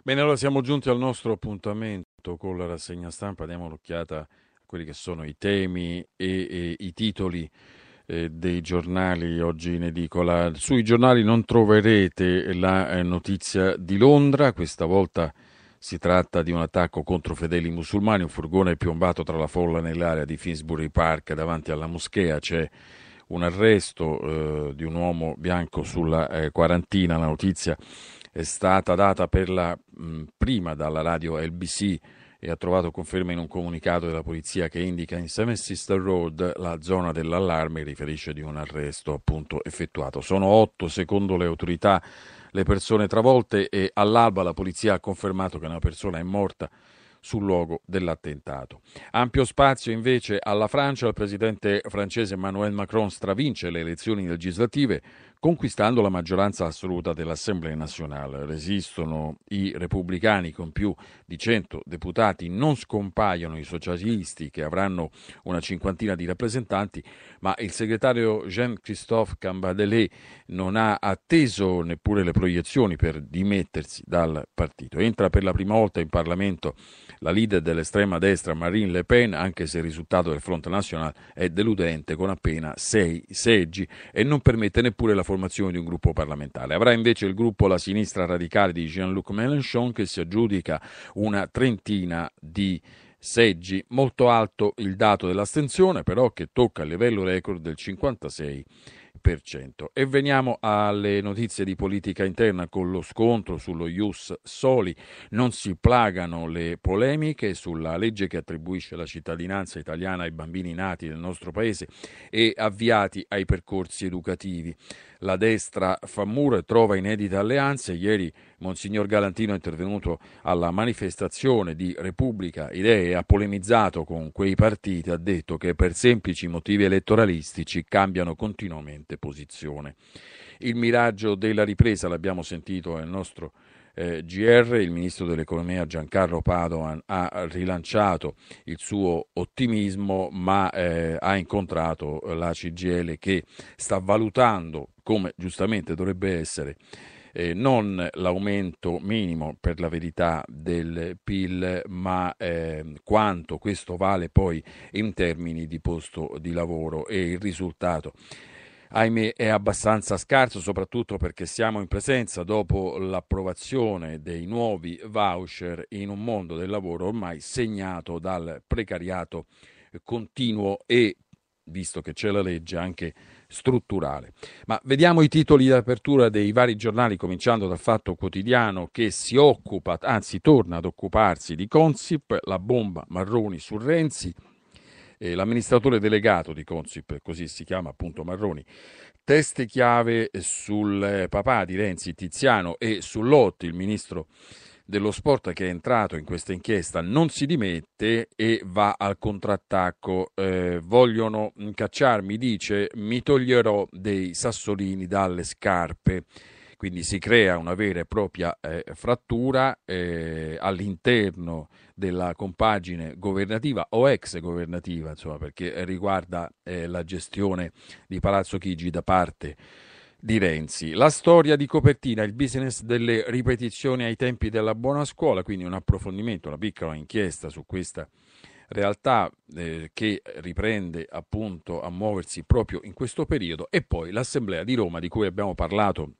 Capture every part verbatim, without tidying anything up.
Bene, allora siamo giunti al nostro appuntamento con la rassegna stampa. Diamo un'occhiata a quelli che sono i temi e, e i titoli eh, dei giornali oggi in edicola. Sui giornali non troverete la eh, notizia di Londra, questa volta si tratta di un attacco contro fedeli musulmani, un furgone è piombato tra la folla nell'area di Finsbury Park davanti alla moschea, c'è un arresto eh, di un uomo bianco sulla eh, quarantina, la notizia è stata data per la mh, prima dalla radio L B C e ha trovato conferma in un comunicato della polizia che indica in Seven Sister Road la zona dell'allarme e riferisce di un arresto appunto effettuato. Sono otto secondo le autorità le persone travolte e all'alba la polizia ha confermato che una persona è morta sul luogo dell'attentato. Ampio spazio invece alla Francia, il presidente francese Emmanuel Macron stravince le elezioni legislative conquistando la maggioranza assoluta dell'Assemblea nazionale. Resistono i repubblicani con più di cento deputati, non scompaiono i socialisti che avranno una cinquantina di rappresentanti, ma il segretario Jean-Christophe Cambadelet non ha atteso neppure le proiezioni per dimettersi dal partito. Entra per la prima volta in Parlamento la leader dell'estrema destra Marine Le Pen, anche se il risultato del Front National è deludente con appena sei seggi e non permette neppure la formazione di un gruppo parlamentare. Avrà invece il gruppo La Sinistra Radicale di Jean-Luc Mélenchon che si aggiudica una trentina di seggi. Molto alto il dato dell'astensione, però, che tocca il livello record del cinquantasei per cento. E veniamo alle notizie di politica interna con lo scontro sullo Ius Soli. Non si plagano le polemiche sulla legge che attribuisce la cittadinanza italiana ai bambini nati nel nostro paese e avviati ai percorsi educativi. La destra fa muro e trova inedite alleanze. Ieri Monsignor Galantino è intervenuto alla manifestazione di Repubblica Idee e ha polemizzato con quei partiti, ha detto che per semplici motivi elettoralistici cambiano continuamente posizione. Il miraggio della ripresa, l'abbiamo sentito nel nostro eh, G R, il ministro dell'economia Giancarlo Padoan ha rilanciato il suo ottimismo, ma eh, ha incontrato la C G I L che sta valutando, come giustamente dovrebbe essere, eh, non l'aumento minimo per la verità del P I L, ma eh, quanto questo vale poi in termini di posto di lavoro, e il risultato, ahimè, è abbastanza scarso, soprattutto perché siamo in presenza, dopo l'approvazione dei nuovi voucher, in un mondo del lavoro ormai segnato dal precariato continuo e, visto che c'è la legge, anche strutturale. Ma vediamo i titoli di apertura dei vari giornali, cominciando dal Fatto Quotidiano, che si occupa, anzi torna ad occuparsi di Consip, la bomba Marroni su Renzi. Eh, l'amministratore delegato di Consip, così si chiama appunto Marroni, teste chiave sul papà di Renzi, Tiziano, e su Lotti, il ministro dello sport che è entrato in questa inchiesta, non si dimette e va al contrattacco. Eh, vogliono cacciarmi, dice, mi toglierò dei sassolini dalle scarpe. Quindi si crea una vera e propria eh, frattura eh, all'interno della compagine governativa o ex governativa, insomma, perché riguarda eh, la gestione di Palazzo Chigi da parte di Renzi. La storia di copertina, il business delle ripetizioni ai tempi della buona scuola, quindi un approfondimento, una piccola inchiesta su questa realtà eh, che riprende appunto a muoversi proprio in questo periodo, e poi l'Assemblea di Roma di cui abbiamo parlato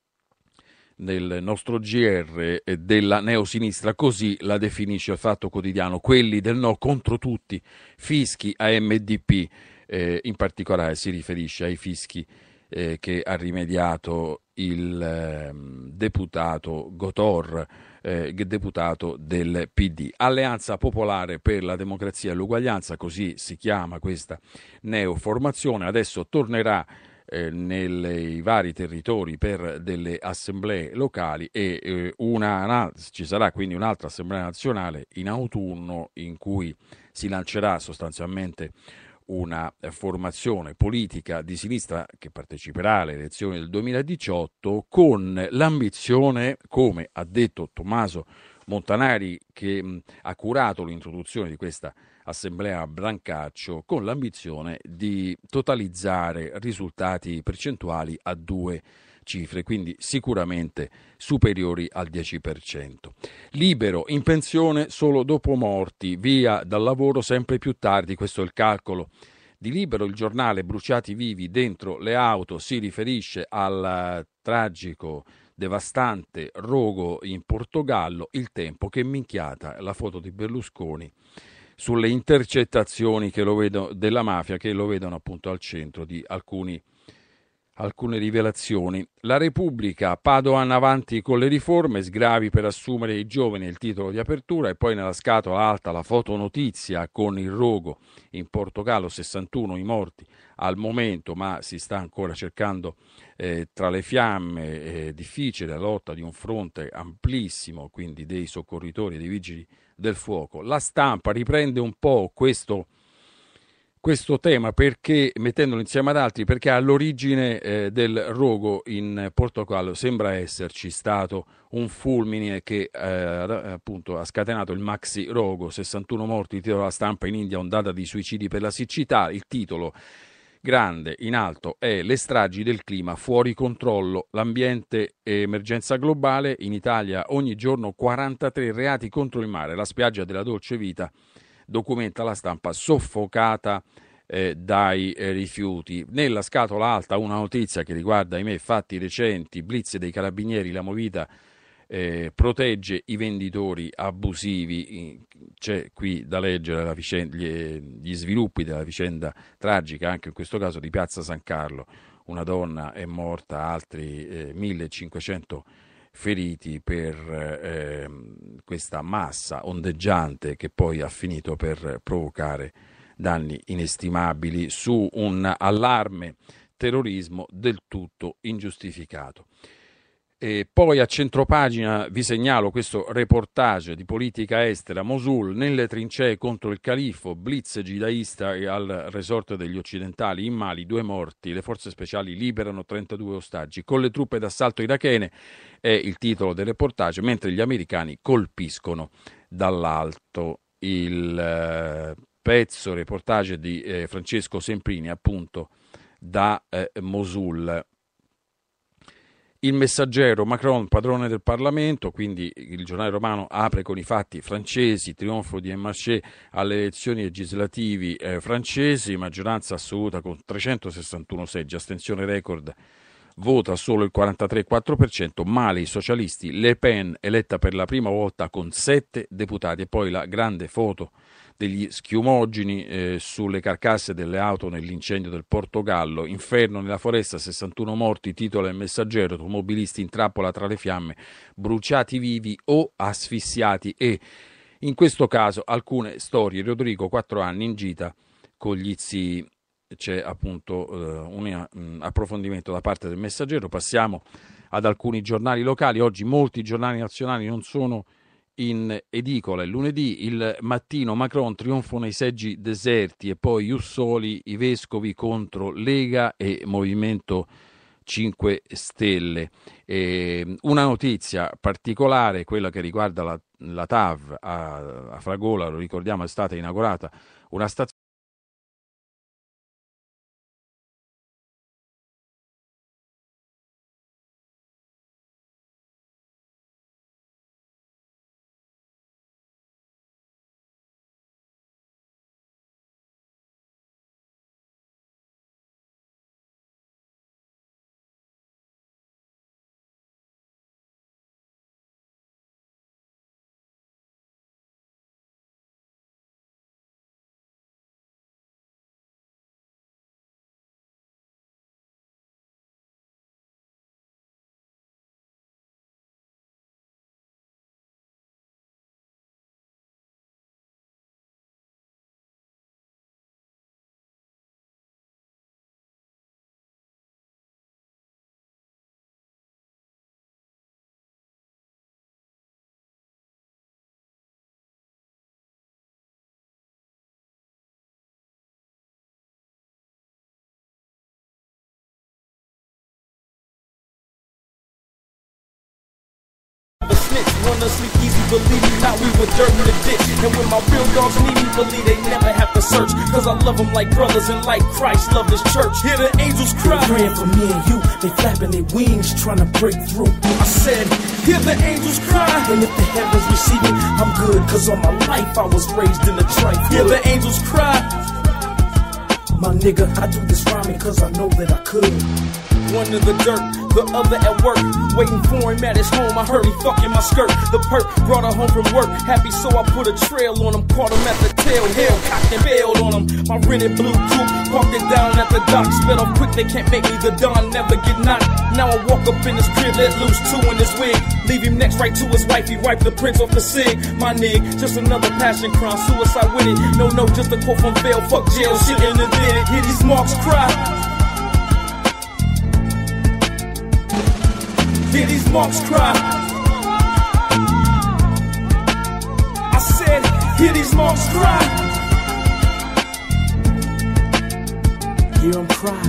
nel nostro G R, della neosinistra, così la definisce il Fatto Quotidiano, quelli del no contro tutti, fischi a M D P, eh, in particolare si riferisce ai fischi eh, che ha rimediato il eh, deputato Gotor, eh, deputato del P D. Alleanza Popolare per la Democrazia e l'Uguaglianza, così si chiama questa neoformazione, adesso tornerà Eh, nei vari territori per delle assemblee locali e eh, una, una, ci sarà quindi un'altra assemblea nazionale in autunno in cui si lancerà sostanzialmente una eh, formazione politica di sinistra che parteciperà alle elezioni del duemiladiciotto con l'ambizione, come ha detto Tommaso Montanari che mh, ha curato l'introduzione di questa assemblea a Brancaccio, con l'ambizione di totalizzare risultati percentuali a due cifre, quindi sicuramente superiori al dieci per cento. Libero, in pensione solo dopo morti, via dal lavoro sempre più tardi, questo è il calcolo di Libero. Il giornale bruciati vivi dentro le auto si riferisce al tragico, devastante rogo in Portogallo. Il Tempo, che minchiata, la foto di Berlusconi sulle intercettazioni che lo vedo, della mafia, che lo vedono appunto al centro di alcuni alcune rivelazioni. La Repubblica, Padoan avanti con le riforme, sgravi per assumere i giovani, il titolo di apertura, e poi nella scatola alta la fotonotizia con il rogo in Portogallo, sessantuno i morti al momento, ma si sta ancora cercando eh, tra le fiamme, eh, difficile la lotta di un fronte amplissimo, quindi dei soccorritori e dei vigili del fuoco. La Stampa riprende un po' questo questo tema, perché mettendolo insieme ad altri, perché all'origine eh, del rogo in Portogallo sembra esserci stato un fulmine che eh, appunto ha scatenato il maxi rogo, sessantuno morti, il titolo della Stampa. In India ondata di suicidi per la siccità, il titolo grande in alto è le stragi del clima fuori controllo, l'ambiente e emergenza globale. In Italia ogni giorno quarantatré reati contro il mare, la spiaggia della dolce vita, documenta la Stampa, soffocata eh, dai eh, rifiuti. Nella scatola alta una notizia che riguarda, ahimè, fatti recenti, blitz dei carabinieri, la Movita eh, protegge i venditori abusivi. C'è qui da leggere la vicenda, gli, gli sviluppi della vicenda tragica, anche in questo caso di Piazza San Carlo. Una donna è morta, altri eh, millecinquecento feriti per eh, questa massa ondeggiante che poi ha finito per provocare danni inestimabili su un allarme terrorismo del tutto ingiustificato. E poi a centropagina vi segnalo questo reportage di politica estera: Mosul, nelle trincee contro il califfo, blitz jihadista al resort degli occidentali, in Mali due morti, le forze speciali liberano trentadue ostaggi, con le truppe d'assalto irachene è il titolo del reportage, mentre gli americani colpiscono dall'alto. Il eh, pezzo reportage di eh, Francesco Semprini, appunto da eh, Mosul. Il Messaggero, Macron padrone del Parlamento, quindi il giornale romano apre con i fatti francesi: trionfo di Marché alle elezioni legislativi eh, francesi, maggioranza assoluta con trecentosessantuno seggi, astensione record, vota solo il quarantatré virgola quattro per cento, male i socialisti, Le Pen eletta per la prima volta con sette deputati. E poi la grande foto degli schiumogeni eh, sulle carcasse delle auto nell'incendio del Portogallo, inferno nella foresta, sessantuno morti, titola il Messaggero, automobilisti in trappola tra le fiamme, bruciati vivi o asfissiati. E in questo caso alcune storie. Rodrigo, quattro anni in gita con gli zii. C'è appunto eh, un um, approfondimento da parte del Messaggero. Passiamo ad alcuni giornali locali. Oggi molti giornali nazionali non sono in edicola. Il lunedì, Il Mattino, Macron trionfo nei seggi deserti, e poi Jussoli, i vescovi contro Lega e Movimento cinque Stelle. E una notizia particolare, quella che riguarda la, la T A V a, a Fragola, lo ricordiamo, è stata inaugurata una stazione shit. Wanna sleep easy, believe me, now we were dirt in the ditch. And when my real dogs need me, believe they never have to search. Cause I love them like brothers and like Christ love this church. Hear the angels cry, praying for me and you. They flapping their wings, trying to break through. I said, hear the angels cry. And if the heavens receive me, I'm good. Cause all my life I was raised in the trife. Hear the angels cry. My nigga, I do this rhyming cause I know that I could. One in the dirt, the other at work. Waiting for him at his home, I heard he fucking my skirt. The perk brought her home from work. Happy so I put a trail on him. Caught him at the tail, hell, cocked and bailed on him. My rented blue coupe, parked it down at the dock. Sped off quick, they can't make me the Don, never get knocked. Now I walk up in his crib, let loose two in his wig. Leave him next right to his wife, he wiped the prints off the cig. My nig, just another passion crime, suicide with it. No, no, just a quote from Vail, fuck jail, shit in the did it. Hear these marks cry. Hear these marks cry. I said, hear these marks cry. Hear them cry.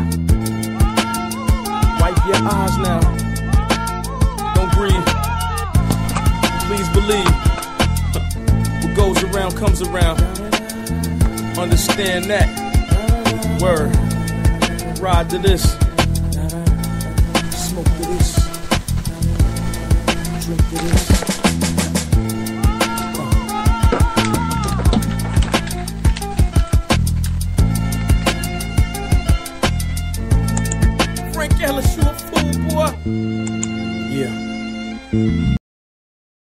Wipe your eyes now. Don't breathe. Please believe. What goes around comes around. Understand that. Word. Ride to this. Smoke to this. Drink to this.